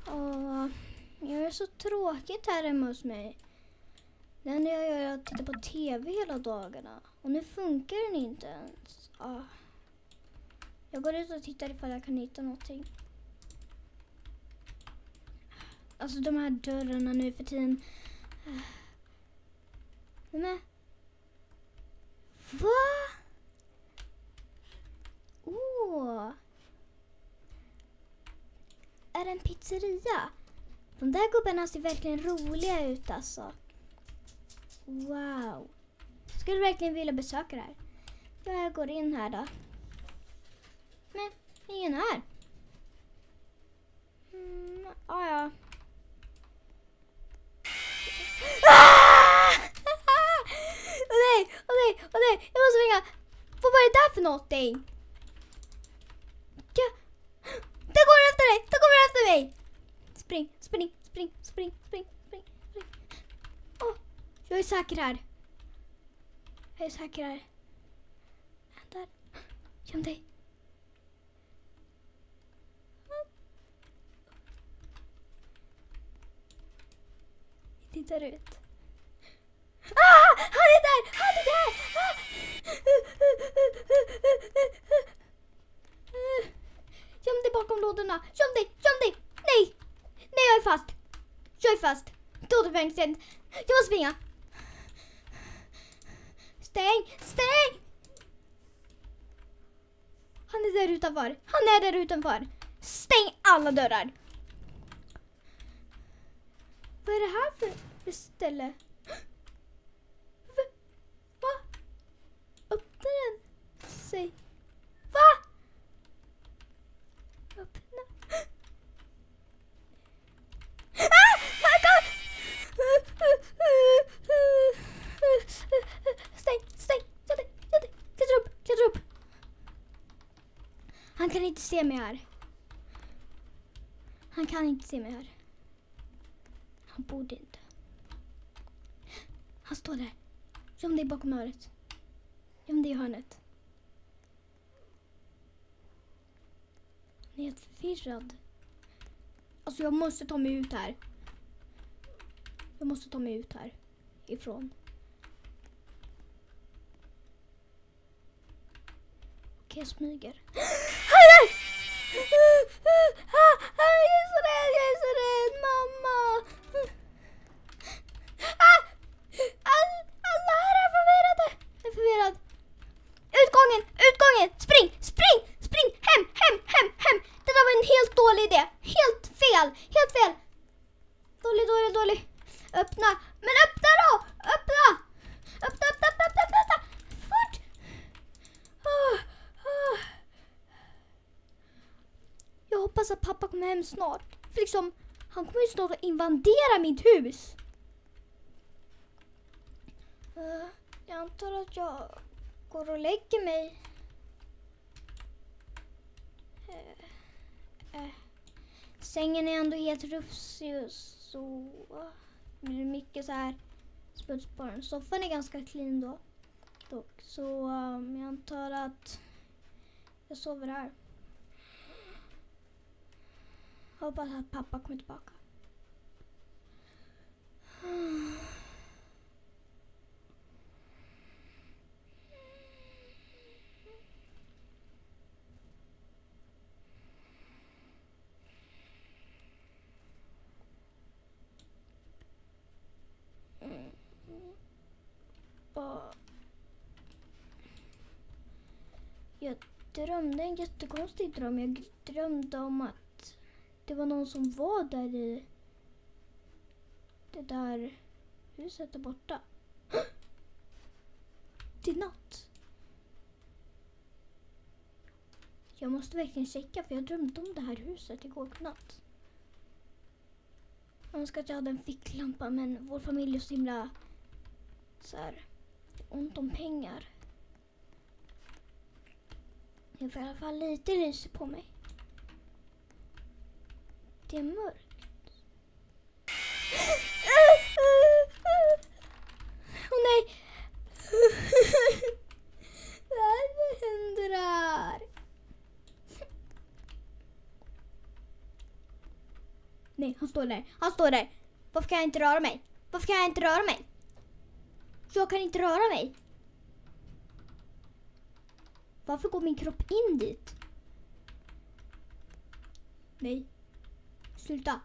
Jag är så tråkigt här hemma hos mig. Det enda jag gör är att titta på tv hela dagarna. Och nu funkar den inte ens. Jag går ut och tittar ifall jag kan hitta någonting. Alltså de här dörrarna nu för tiden. Men va? Är det en pizzeria? De där gubbarna ser verkligen roliga ut alltså. Wow. Skulle verkligen vilja besöka det här. Jag går in här då. Men ingen här. Ja. Åh nej, jag måste ringa. Vad var det där för någonting? Det går efter mig. Spring. Jag är säker här. Där. Göm dig. Jag tittar ut. Han är där! Göm dig bakom lådorna. Göm dig. Nej, jag är fast. Återföringstjänst. Jag måste springa. Stäng! Han är där utanför. Stäng alla dörrar. Vad är det här för ställe? Va? Öppnar den sig? Va? Öppna. Stäng. Klättra upp. Han kan inte se mig här. Han borde inte. Han står där. Göm dig bakom hörnet. Göm dig i hörnet. Han är helt förvirrad. Alltså jag måste ta mig ut här. Ifrån. Okej, jag smyger. Jag är så rädd, mamma. Alla här är förvirrade. Jag är förvirrad. Utgången. Spring. Hem. Det där var en helt dålig idé. Helt fel. Dålig. Öppna. Men öppna då. Öppna. Fort. Jag hoppas att pappa kommer hem snart. För liksom, han kommer ju snart att invadera mitt hus. Jag antar att jag går och lägger mig. Sängen är ändå helt rufsig och så. Det blir mycket så här smuts på den. Soffan är ganska clean då. Så jag antar att jag sover här. Hoppas att pappa kommer tillbaka. Jag drömde en jättekonstig dröm. Jag drömde om att det var någon som var där i det där huset där borta. Det är natt. Jag måste verkligen checka för jag drömde om det här huset igår natt. Jag önskar att jag hade en ficklampa, men vår familj är så himla så här ont om pengar. Jag får i alla fall lite ljus på mig. Det är mörkt. Åh nej! Vad händer här? Nej, han står där. Han står där. Varför kan jag inte röra mig? Varför kan jag inte röra mig? Jag kan inte röra mig. Varför går min kropp in dit? Nej. Sluta.